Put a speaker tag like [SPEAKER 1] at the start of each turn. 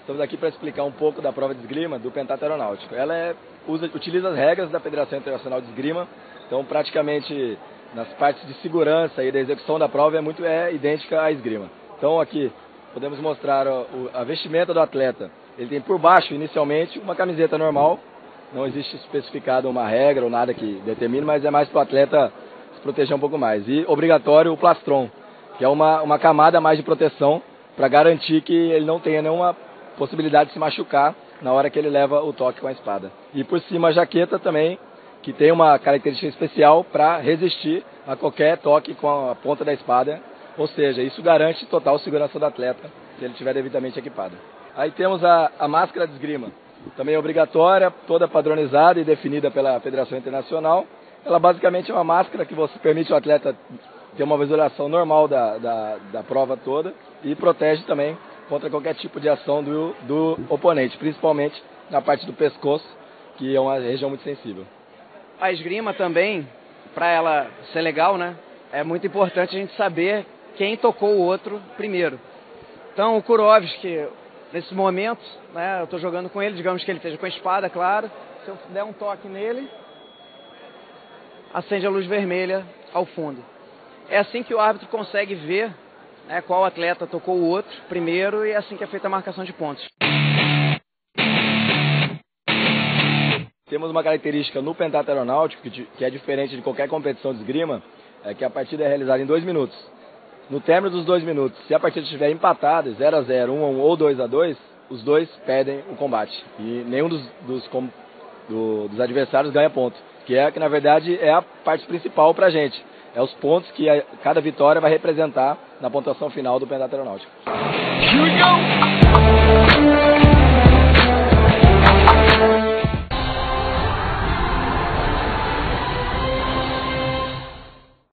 [SPEAKER 1] Estamos aqui para explicar um pouco da prova de esgrima do pentatlo aeronáutico. Ela utiliza as regras da Federação Internacional de Esgrima, então praticamente nas partes de segurança e da execução da prova é idêntica à esgrima. Então aqui podemos mostrar a vestimenta do atleta. Ele tem por baixo, inicialmente, uma camiseta normal, não existe especificado uma regra ou nada que determine, mas é mais para o atleta se proteger um pouco mais. E obrigatório o plastron, que é uma camada a mais de proteção para garantir que ele não tenha nenhuma possibilidade de se machucar na hora que ele leva o toque com a espada. E por cima a jaqueta também, que tem uma característica especial para resistir a qualquer toque com a ponta da espada, ou seja, isso garante total segurança do atleta se ele estiver devidamente equipado. Aí temos a máscara de esgrima, também obrigatória, toda padronizada e definida pela Federação Internacional. Ela basicamente é uma máscara que você permite ao atleta ter uma visualização normal da prova toda e protege também contra qualquer tipo de ação do oponente, principalmente na parte do pescoço, que é uma região muito sensível.
[SPEAKER 2] A esgrima também, para ela ser legal, né, é muito importante a gente saber quem tocou o outro primeiro. Então o Kurovski, nesse momento, né, eu estou jogando com ele, digamos que ele esteja com a espada, claro. Se eu der um toque nele, acende a luz vermelha ao fundo. É assim que o árbitro consegue ver, né, qual atleta tocou o outro primeiro, e é assim que é feita a marcação de pontos.
[SPEAKER 1] Temos uma característica no pentatlo aeronáutico que é diferente de qualquer competição de esgrima, é que a partida é realizada em 2 minutos. No término dos 2 minutos, se a partida estiver empatada, 0-0, 1-1 ou 2-2, os dois perdem o combate. E nenhum dos adversários ganha ponto, que na verdade é a parte principal para a gente. É os pontos que cada vitória vai representar na pontuação final do pentatlo aeronáutico.
[SPEAKER 3] Here we go!